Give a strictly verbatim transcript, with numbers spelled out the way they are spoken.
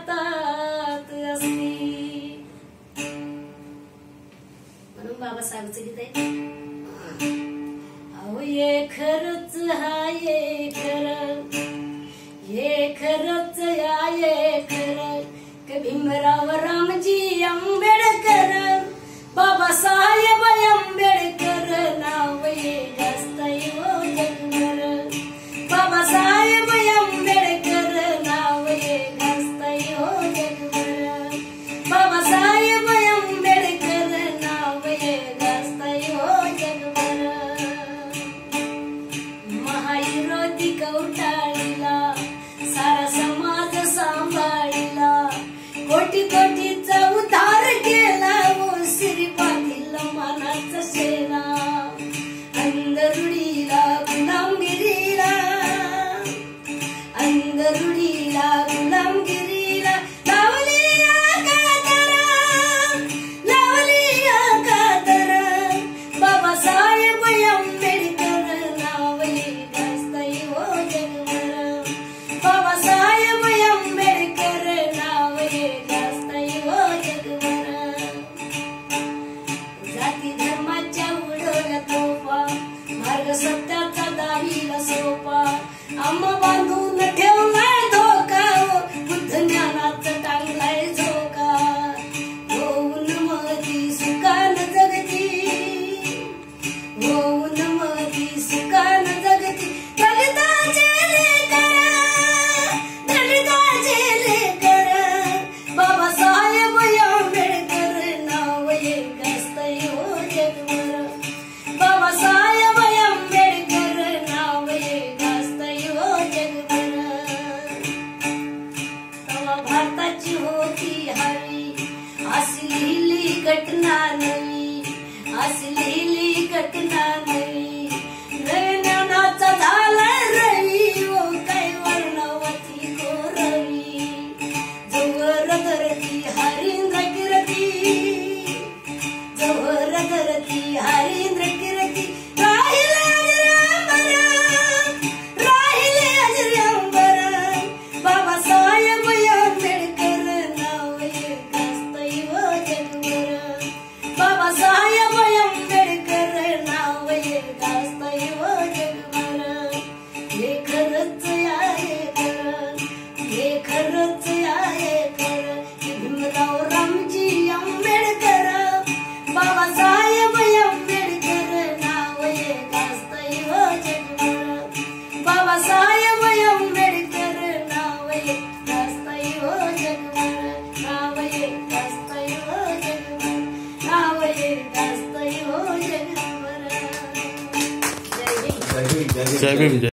हातात असती. म्हणून बाबासाहेबचं गीत आहे. अहो ये खरंच हा ये खरं, ये खरंच या ये खरं, क भीमराव रामजी आंबेडकर, बाबासाहेब आंबेडकर नाव ये गाजतंय हो जगभर. बाबासाहेब आंबेडकर नाव ये गाजतंय हो जगभर. बाबासाहेब आंबेडकर नाव ये गाजतंय हो जगभर. महाविरोधी कवटाळीला सारा समाज सांभाळीला, कोटी कोटीचा उद्धार केला ओ श्रीपाटील मानाचा शेणा. अंधरुडीला गुलामगिरीला, अंधरुडीला गुलामगिरीला लावली कातर, लावली कातर. बाबासाहेब आंबेडकर नाव ये गाजतंय हो जगभर. बाबासाहेब आंबेडकर नाव ये गाजतंय हो जगभर. जाती धर्माच्या उडवल्या तोफा, मार्ग सत्याचा दाहीला सोपा. आम्हा बांधून ठेवलाय धोका, बुद्ध ज्ञानाचा टांगलाय झोका. होऊन मधी सुखान जगती, होऊन मधी सुखान जगती. दलिताचे लेकर, दलिताचे लेकर, बाबासाहेब आंबेडकर नाव ये गाजतंय हो जगभर. बाबासाहेब आंबेडकर नाव ये गाजतंय हो जगभर. तेव्हा भारताची होती हवी, अशी लिहिली घटना नवी, अशी लिहिली घटना नवी. ज्ञानाचा झाला रवी, ओ काय वर्णवती कोरवी. जोवर धरती हरिंद्र कीर्ती, जोवर धरती हरिंद्र कीर्ती. राहिले अजरामर, राहिले अजरामर. बाबासाहेब आंबेडकर नाव ये गाजतंय हो जगभर. बाबासाहेब आंबेडकर नाव ये गाजतंय हो जगभर. हे खरंच आहे खरं, हे खरंच आहे खरं, की भीमराव रामजी आंबेडकर, बाबासाहेब आंबेडकर नाव ये गाजतंय हो जगभर. बाबासाहेब आंबेडकर नाव ये गाजतंय हो जगभर. नाव ये गाजतंय हो जगभर, नाव ये गाजतंय हो जगभर. जय भीम. जय भीम.